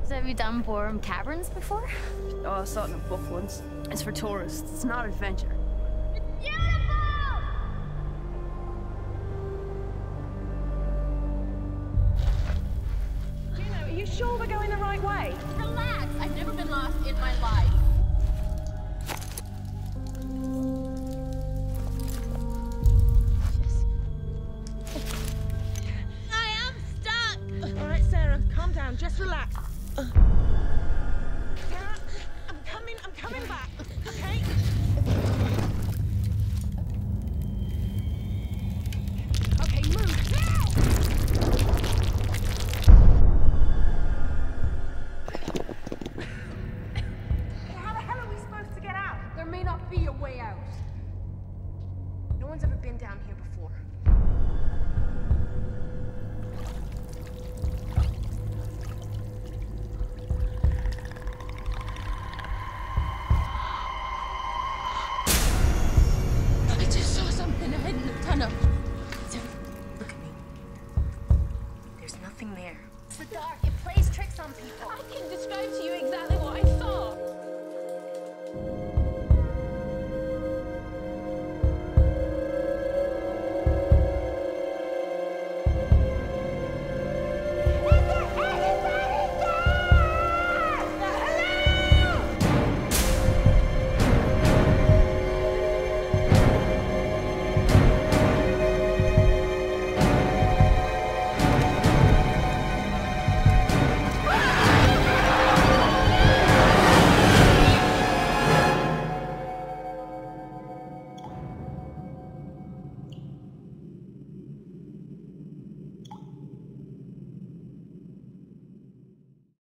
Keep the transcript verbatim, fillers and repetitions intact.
So have you done Borum Caverns before? Oh, I saw it in a book once. It's for tourists. It's not adventure. It's beautiful! Juno, are you sure we're going the right way? Relax. I've never been lost in my life. I am stuck! All right, Sarah, calm down. Just relax. Sarah, I'm coming. I'm coming back. Okay? Okay, move. Now! How the hell are we supposed to get out? There may not be a way out. No one's ever been down here before. I just saw something ahead in the tunnel. Sarah, look at me. There's nothing there. It's the dark. It plays tricks on people. I can describe to you exactly what I saw.